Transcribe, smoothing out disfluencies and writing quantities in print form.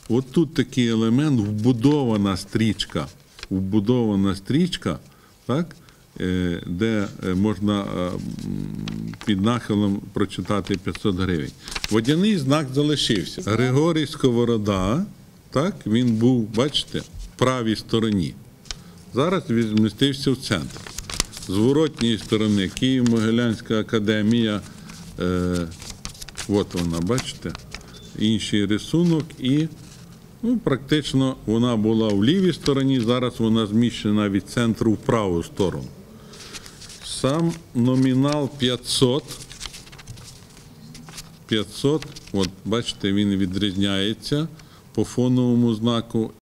От тут такий елемент, вбудована стрічка, так, де можна під нахилом прочитати 500 гривень. Водяний знак залишився. Григорій Сковорода, так, він був, бачите, в правій стороні. Зараз він змістився в центр. З зворотньої сторони Києво-Могилянська академія, от вона, бачите, інший рисунок і практично вона була в лівій стороні, зараз вона зміщена від центру в праву сторону. Сам номінал 500, от бачите, він відрізняється по фоновому знаку